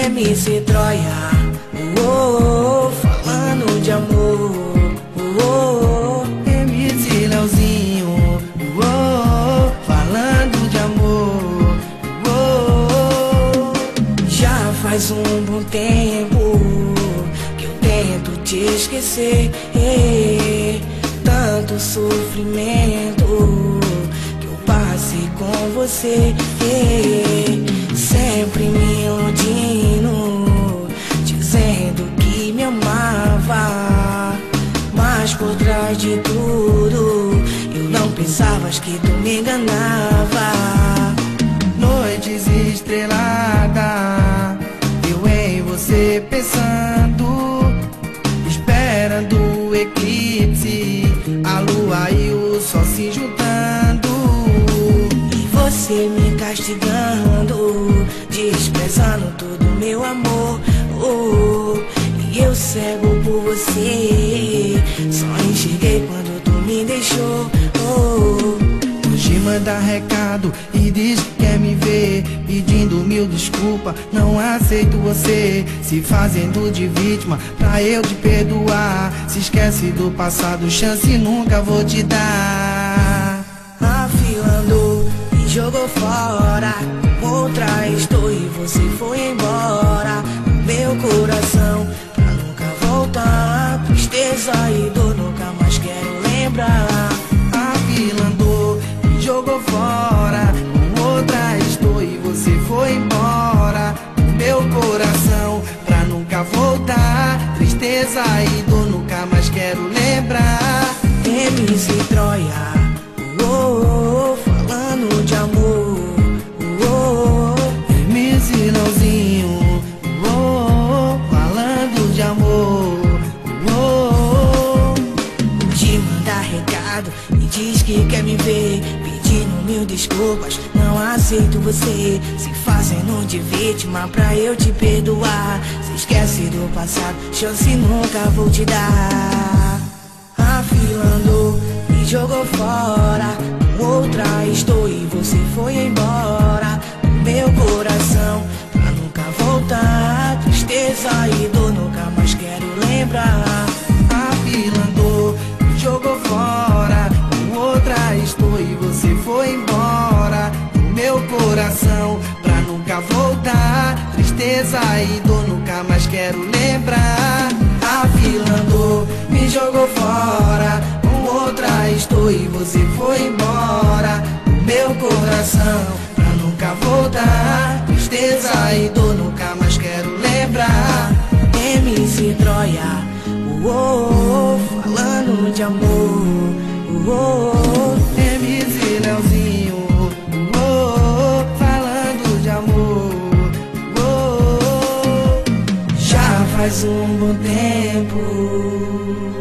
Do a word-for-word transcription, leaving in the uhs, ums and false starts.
M C Troia, oh, oh, falando de amor, oh, oh, M C Leozinho, oh, falando de amor, oh, já faz um bom tempo que eu tento te esquecer, eh, tanto sofrimento que eu passei com você, eh, sempre me iludindo, dizendo que me amava, mas por trás de tudo eu não pensavas que tu me enganava. noites estreladas, eu em você pensando, esperando o eclipse, a lua e o sol se juntando, E você me castigando, desprezando todo meu amor, oh, e eu cego por você, só enxerguei quando tu me deixou, oh. Hoje manda recado e diz que quer me ver, pedindo mil desculpas, não aceito você, se fazendo de vítima pra eu te perdoar. Se esquece do passado, chance nunca vou te dar. Afilando, me jogou fora, outra estou e você foi embora. Meu coração pra nunca voltar, tristeza e dor nunca mais quero lembrar. Afilando, me jogou fora, com outra estou e você foi embora. Meu coração pra nunca voltar, tristeza e dor nunca mais quero lembrar. M C Troia, oh, oh, falando de amor, oh, oh, M C Leozinho, oh, falando de amor, oh, te manda recado e diz que quer me ver, pedindo mil desculpas, não aceito você, se fazendo de vítima pra eu te perdoar. Se esquece do passado, chance nunca vou te dar. Afilando, me jogou fora, com outra estou e você foi embora. Meu coração pra nunca voltar, tristeza e dor nunca mais quero lembrar. afilando, me jogou fora, com outra estou e você foi embora. Meu coração pra nunca voltar, tristeza e dor nunca mais quero lembrar. Afilando, me jogou fora, com outra estou e você foi embora. Meu coração pra nunca voltar, tristeza e dor nunca mais quero lembrar. M C Troia, oh, oh, oh, falando de amor, oh, oh, oh. M C Leozinho, oh, oh, falando de amor, oh, oh, Já faz um bom tempo